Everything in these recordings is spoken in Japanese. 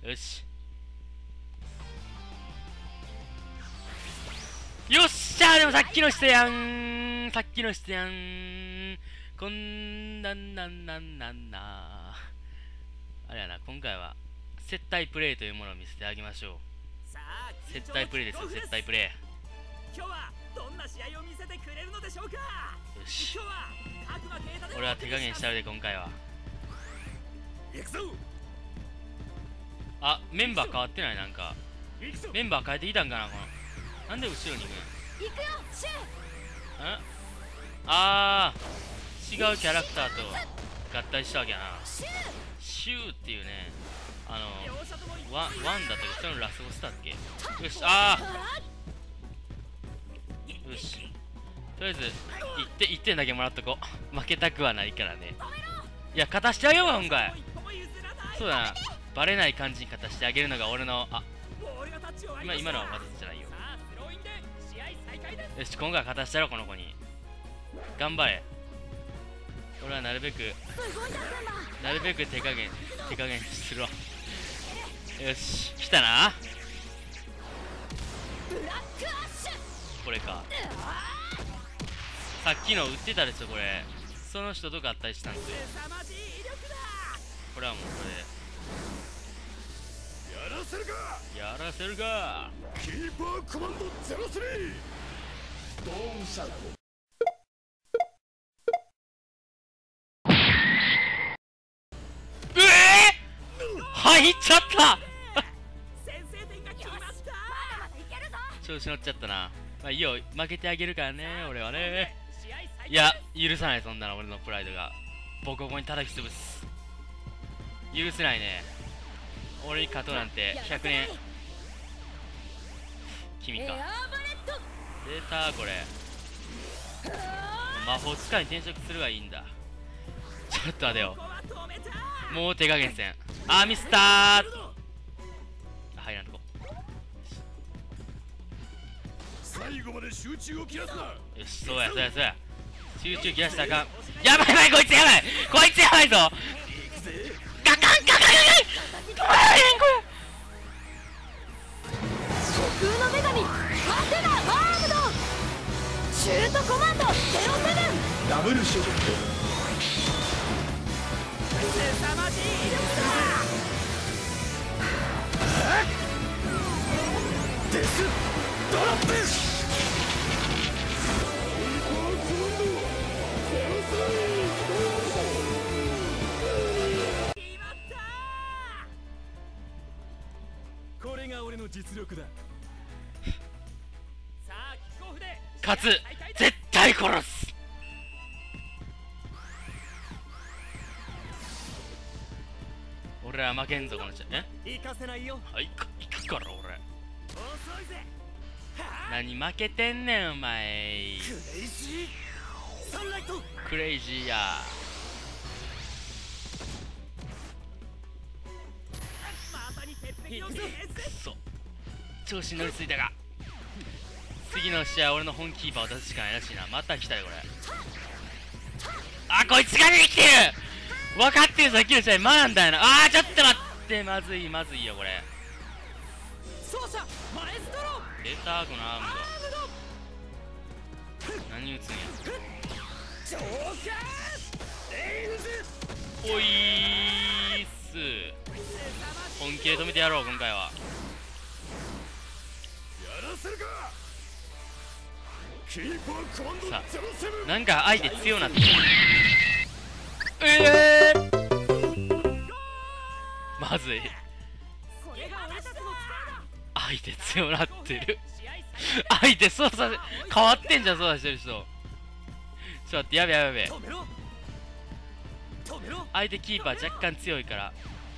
よしよっしゃー。でもさっきの人やん、さっきの人やん。こんなんあれやな、今回は接待プレイというものを見せてあげましょう。接待プレイですよ、接待プレイ。 今日はどんな試合を見せてくれるのでしょうか。 よし、 今日は悪魔啓太で俺は手加減したるで今回は。 行くぞ。 あ、メンバー変わってない。なんかメンバー変えていたんかな。このなんで後ろに行くん。 行くよシュんあー、違うキャラクターと合体したわけやな。シューっていうね、ワンだったけど、そのラスボスだっけ。よし、よし、とりあえず1点だけもらっとこう。負けたくはないからね。いや、勝たしてあげようか今回。そうだな、バレない感じに勝たしてあげるのが俺の、今のは勝たせじゃないよ。よし、今回は勝たしてやろう、この子に。頑張れ。俺はなるべく手加減するわ。よし、来たな。これか。さっきの売ってたでしょ、これ。その人と合体したんですよ。これはもうこれでやらせるか。 キーパーコマンド03ドーンシャドウ。 入っちゃった先制点が決まった。 調子乗っちゃったな。まあいいよ、負けてあげるからね、俺はね。いや、許さない、そんなの。俺のプライドがボコボコに叩き潰す。許せないね。俺に勝とうなんて100年。君か。出たこれ。魔法使いに転職するがいいんだ。ちょっと待てよ、もう手加減せん。ミスったー。入らんとこ。 最後まで集中を切らすな。 よし、そうや。集中切らしたらあかん。やばい、こいつやばいぞ。ガカン止まらへんこれ。 虚空の女神ハテナアームドシュートコマンド07 ダブルショット。凄まじい威力だ。デスドロップ。これが俺の実力だ。さあキックオフで勝つ、絶対殺す。俺は負けんぞこの人。 行かせないよ。 行くから俺。 遅いぜ。 何負けてんねんお前。 クレイジーサンライト。 クレイジーや。 まさに鉄壁のディフェンス。 くそ、調子に乗りすぎたが。次の試合俺の本キーパーを出すしかないらしいな。また来たよこれ。こいつが出てきてる。分かってる、さっきの試合学んだよな。ちょっと待って、まずいよこれ。 奏者マエストロ。 出たこのアームド。何打つんや。 ジョーカーレイルズ。 おいーっす。本気で止めてやろう今回は。 やらせるか。キーパーコマンドさ 07。 なんか相手強なってる。まずい。相手強なってる。相手操作変わってんじゃん、操作してる人。ちょっと待って、やべ。相手キーパー若干強いから。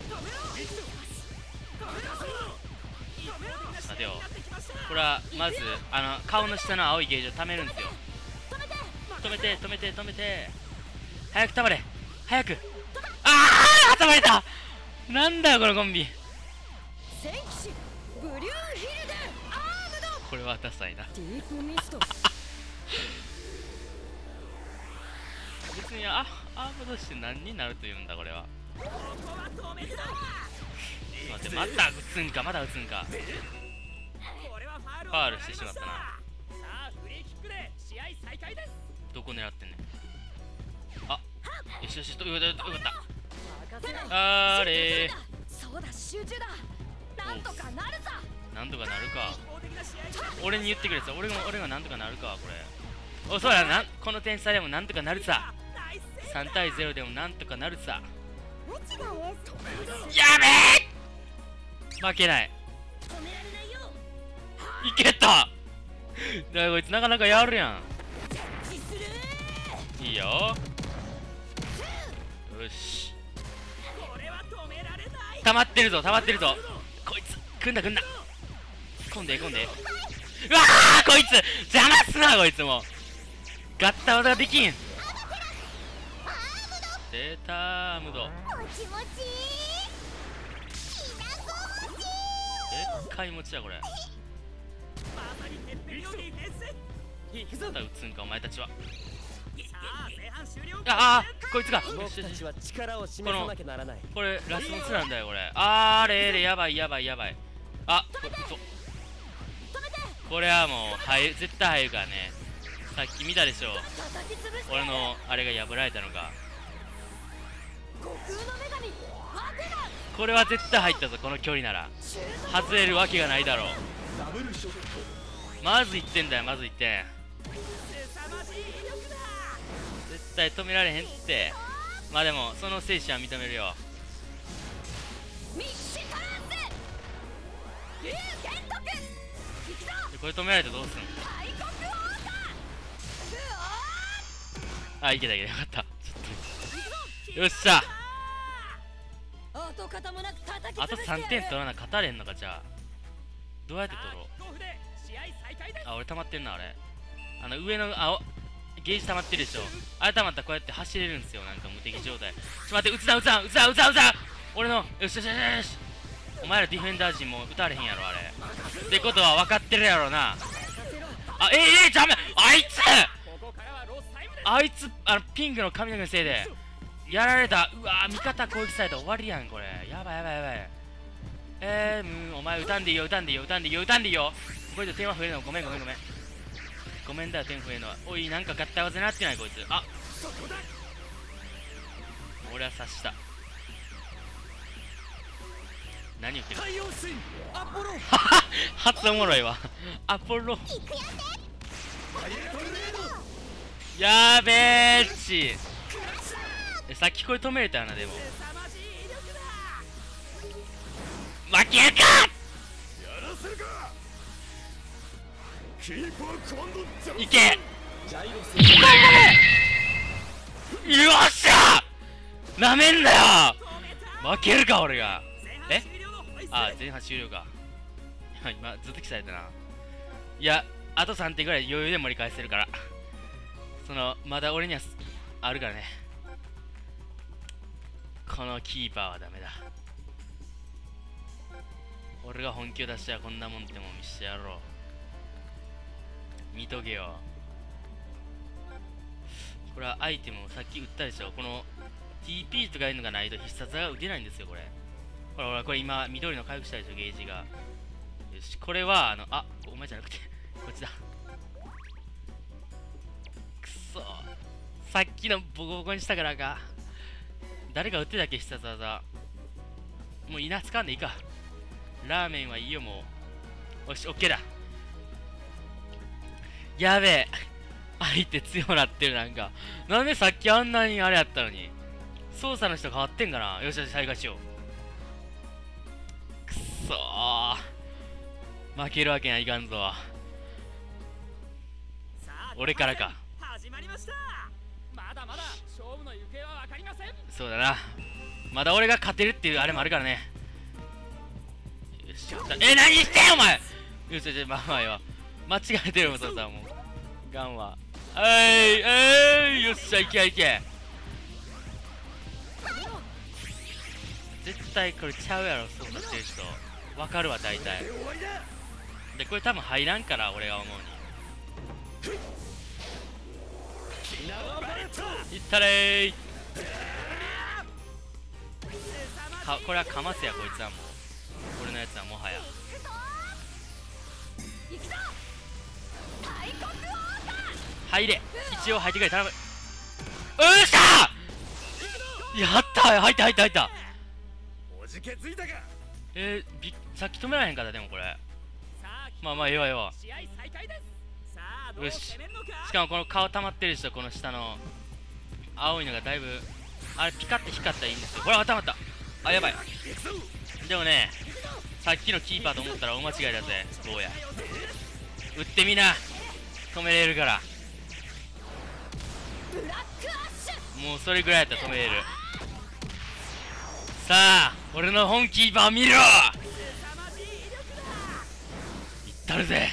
待てよ、これはまず顔の下の青いゲージを溜めるんですよ。止めて早く溜まれ、早く。挟まれた。なんだよこのコンビ。 戦騎士ブリューヒルデアームドこれはダサいな。 ディープミスト別にアームドして何になるというんだこれは。待てよ、 ってまた打つんか、まだ打つんか。ファウルしてしまったな。どこ狙ってんねん。あ、よしよし、よかった。あれそうだ、集中だ。なんとかなるぞ。 なんとかなるか。俺に言ってくれさ、俺がなんとかなるか、これ。お、そうやな、この点差でもなんとかなるさ。3対0でもなんとかなるさ。やべえ、負けない。いけた。だからこいつなかなかやるやん。いいよ。よし、溜まってるぞ、溜まってるぞ。こいつ組んだ。込んで。うわー、こいつ邪魔すな、こいつもガッタ技ができん。出たー、ムド。でっかい餅だこれ。また打つんかお前たちは。ああ、こいつが。これラスボスなんだよこれ。あれやばい。あ、これはもう絶対入るからね。さっき見たでしょ、俺のあれが破られたのか。これは絶対入ったぞ、この距離なら外れるわけがないだろう。まず1点だよ、まず1点。絶対止められへんって。まあでもその精神は認めるよ。これ止められてどうすんの。あ、いけた、よかった。ちょっとよっしゃ。あと3点取らな勝たれんのか。じゃあどうやって取ろう。あ、俺溜まってんな。あれ上のゲージ溜まってるでしょ。あれ溜まったらこうやって走れるんですよ、なんか無敵状態。ちょっと待って、撃つな。俺のよし。お前らディフェンダー陣も撃たれへんやろあれ。ってことは分かってるやろな。あ、ダメ。あいつピンクの髪の毛のせいでやられた。うわー、味方攻撃されたら終わりやんこれ。やばい。お前撃たんでいいよ。これで点は増えるの。ごめんだよ、点増えるのは。おい、なんか合体技なってないこいつ。あ、俺は察した。何言ってる。初おもろいわ。アポロやべえち。さっきこれ止めれたよな。でも負けるか。いけ。よっしゃ。なめんなよ。負けるか俺が。あ、前半終了か。今ずっと来されたな。いや、あと3点ぐらい余裕で盛り返せるから。まだ俺にはあるからね。このキーパーはダメだ。俺が本気を出したらこんなもんっても見してやろう。見とけよ。これはアイテムをさっき撃ったでしょ。この TP とかいうのがないと必殺技が打てないんですよこれ。ほらこれ今緑の回復したでしょ、ゲージが。よし、これはお前じゃなくてこっちだ。くそ、さっきのボコボコにしたからか。誰が打ってたっけ必殺技。もういいな、使わんでいいか。ラーメンはいいよもう。よし、オッケーだ。やべえ、相手強なってる。なんでさっきあんなにあれやったのに。操作の人変わってんかな。よし、再開しよう。くそー、負けるわけにはいかんぞ。俺からか。そうだな、まだ俺が勝てるっていうあれもあるからね。よし、何してんお前。よし、まあよ、間違えてるもん。そうさ、もうガンはよっしゃ、いけ。絶対これちゃうやろ、操作してる人。わかるわ、大体。で、これ多分入らんから、俺が思うに。いったれー。これはかますや、こいつはもう。 のやつはもはや。入れ、一応入ってくれ、頼む。うっしゃー、やったー、入った入った入った。さっき止められへんかった。でもこれまあまあええわええわ。よし、しかもこの顔溜まってる人、この下の青いのがだいぶあれピカって光ったらいいんですよ。これ頭った。あ、やばい。でもね、さっきのキーパーと思ったら大間違いだぜ。どうや撃ってみな、止めれるから。もうそれぐらいやったら止めれる。さあ俺の本キーパー見ろ。いったるぜ。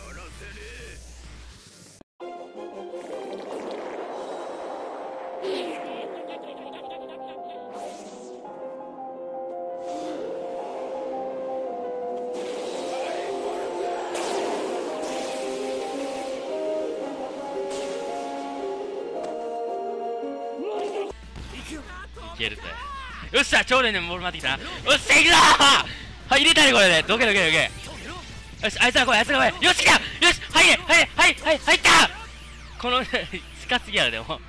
いけるぜ。よっしゃ、超連でボール回ってきたな。よっしゃ、いくぞー。はい、入れたね、これで。どけどけどけ。よし、あいつら来い、あいつら来い。よし、来た。よし、入れ、入れ、はい、はい、入った。この近すぎやろ、でも。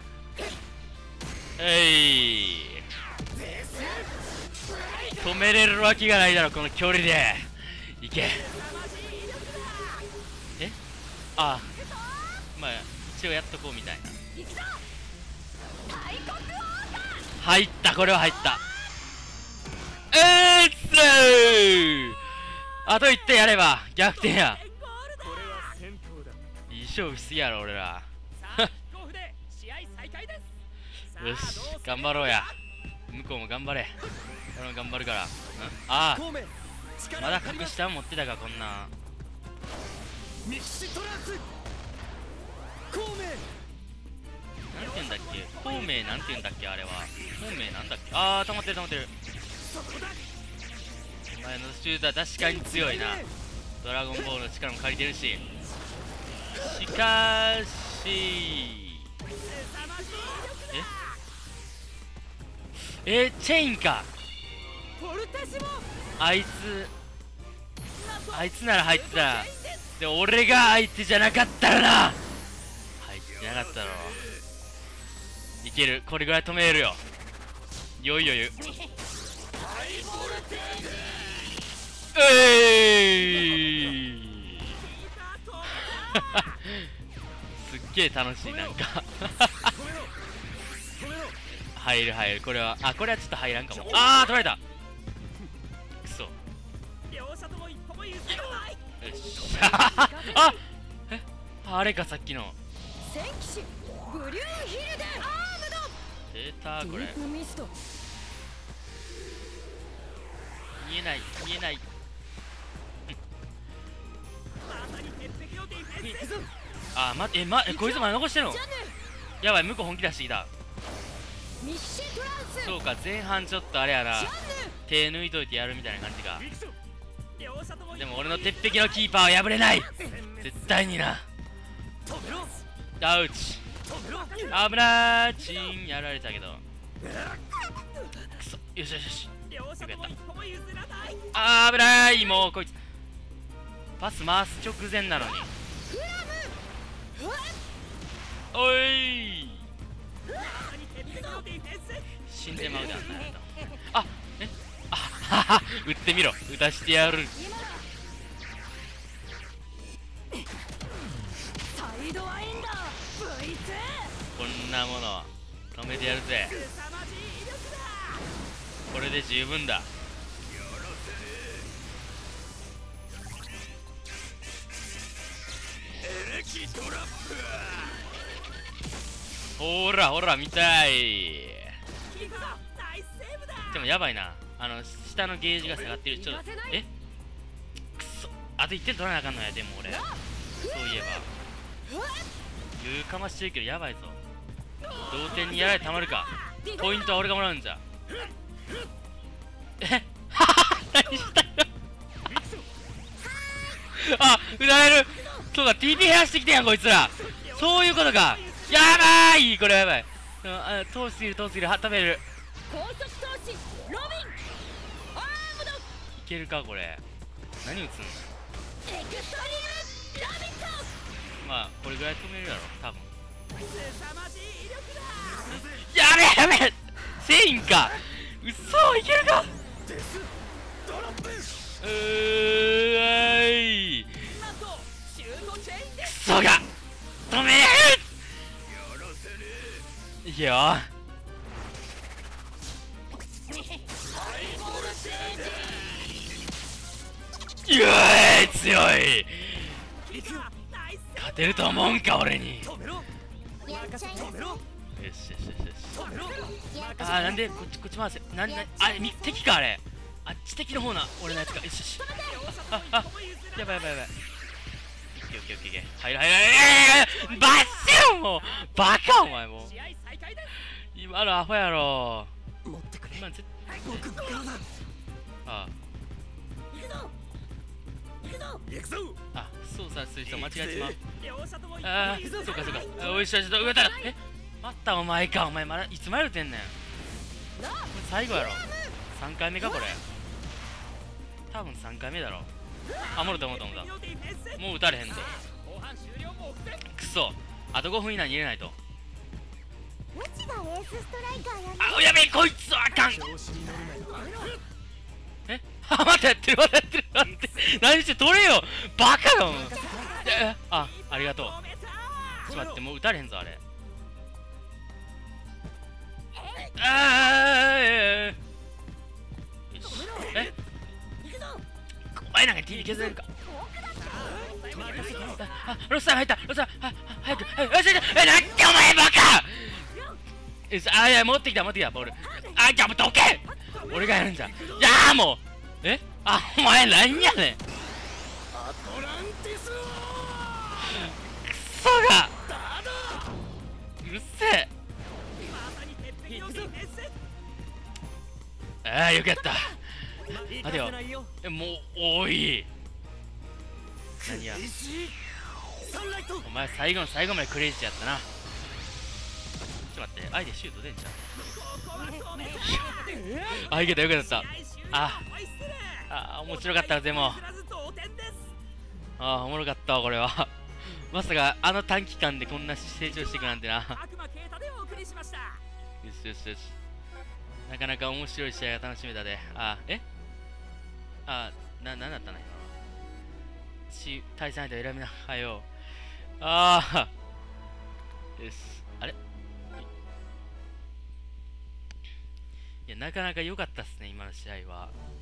止めれるわけがないだろ、この距離で。いけ。ああ、まあ一応やっとこうみたいな。入った、これは入った。あと1点やれば逆転や。いい勝負しすぎやろ俺ら。よし、頑張ろうや。向こうも頑張れ。俺も頑張るから。ああ、まだ隠したん持ってたか。こんななんて言うんだっけ、孔明なんて言うんだっけ、あれは孔明なんだっけ。ああ、溜まってる溜まってる。お前のシューター確かに強いな。ドラゴンボールの力も借りてるし。しかしチェインか。あいつなら入ってたら。で俺が相手じゃなかったらな。入ってなかったろ。いける、これぐらい止めれるよ。余裕。すっげえ楽しい。なんか入る。これはこれはちょっと入らんかも。ああ、取られた。くそ。よしあれか、さっきの出た。これ見えないあ、こいつまで残してるの。やばい、向こう本気出してきた。そうか、前半ちょっとあれやな、手抜いといてやるみたいな感じか。でも俺の鉄壁のキーパーは破れない、絶対にな。アウチ、危なー。チンやられたけど、くそ。よしよしよし、よくやった。危ない。もうこいつパス回す直前なのに。おい、死んでまうで。撃ってみろ、撃たしてやる。こんなもの止めてやるぜ。これで十分だ。ほら見たい。でもやばいな、下のゲージが下がってる。ちょっとくそ、あと1点取らなあかんのや。でも俺そういえば余裕かましてるけどやばいぞ。同点にやられたまるか。ポイントは俺がもらうんじゃ。何したの撃たれる。そうか、 TP 減らしてきてやんこいつら。そういうことか。やばい、これやばい。遠すぎる。食べれる。いけるかこれ。何打つんの。 エクストリームラビット。 まあこれぐらい止めるやろ多分。 凄まじい威力だ。 やべやべセインか。うそいけるか。 デスドロップ。 いなんとシュートチェインでクソが止める。いけよ。強い。勝てると思うんか俺に。よしよしよしよし。あーなんでこっち回せ。あ敵かあれ。あっち敵の方な俺のやつか。よしよし。あやばい。オッケー入るバッションもうバカお前もう。今のアホやろ。 持ってくれ。 今絶対僕の体。 あ行くぞ。 操作する人間違えてまう。そうかおいしょちょっと上だ。またお前か。お前まだいつまで打てんねん。これ最後やろ。3回目かこれ。多分3回目だろ。もろたもう打たれへんぞ。くそあと5分以内に入れないと。 うちがエースストライカーやね。 やべえこいつはあかん。またやってる何して取れよバカだもん。ありがとう。ちょっと待ってもう打たれへんぞあれ。よしお前なんか T 削れるか。ロスさん入った。早くなんでお前バカ。いや持ってきたボール。じゃあもうどけ。俺がやるんじゃ。もうお前なんやねん。クソがうるせえ。よくやった。待てよもう多い。何やお前最後の最後までクレイジーやったな。ちょっと待って相手シュート出んじゃん。いけたよくやった。面白かったでも。おもろかったわこれは。まさかあの短期間でこんな成長していくなんてな。よしなかなか面白い試合が楽しめたで。なんだったの今対戦相手を選びなはよ。よしあれいやなかなか良かったっすね今の試合は。